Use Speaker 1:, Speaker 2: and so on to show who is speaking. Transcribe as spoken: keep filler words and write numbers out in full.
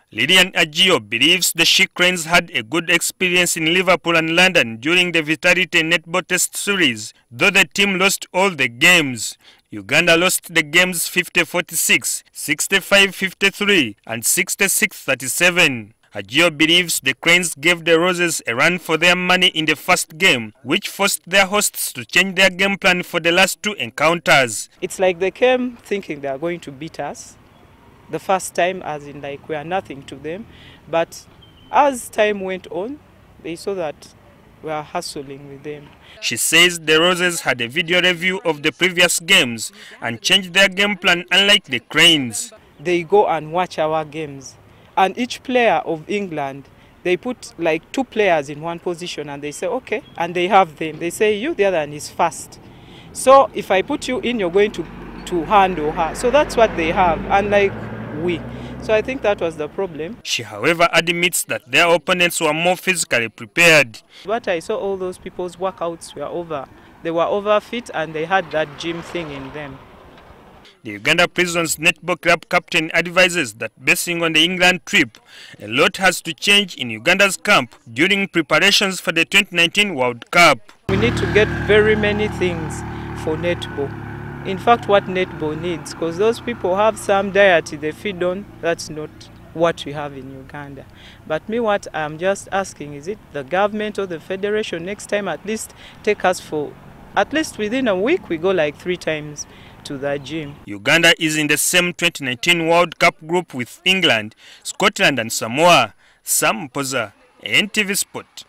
Speaker 1: Lilian Ajio believes the She Cranes had a good experience in Liverpool and London during the Vitality Netball Test Series, though the team lost all the games. Uganda lost the games fifty forty-six, sixty-five fifty-three and sixty-six thirty-seven. Ajio believes the Cranes gave the Roses a run for their money in the first game, which forced their hosts to change their game plan for the last two encounters.
Speaker 2: It's like they came thinking they are going to beat us the first time, as in like we are nothing to them. But as time went on, they saw that we are hustling with them.
Speaker 1: She says the Roses had a video review of the previous games and changed their game plan, unlike the Cranes.
Speaker 2: They go and watch our games. And each player of England, they put like two players in one position and they say, okay, and they have them. They say, you, the other one is fast. So if I put you in, you're going to, to handle her. So that's what they have, unlike we. So I think that was the problem.
Speaker 1: She, however, admits that their opponents were more physically prepared.
Speaker 2: But I saw all those people's workouts were over. They were overfit and they had that gym thing in them.
Speaker 1: The Uganda Prisons Netball Club captain advises that basing on the England trip, a lot has to change in Uganda's camp during preparations for the twenty nineteen World Cup.
Speaker 2: We need to get very many things for netball. In fact, what netball needs, because those people have some diet they feed on, that's not what we have in Uganda. But me, what I'm just asking, is it the government or the federation next time at least take us for, at least within a week, we go like three times to the gym.
Speaker 1: Uganda is in the same twenty nineteen World Cup group with England, Scotland and Samoa. Sam Poza, N T V Sport.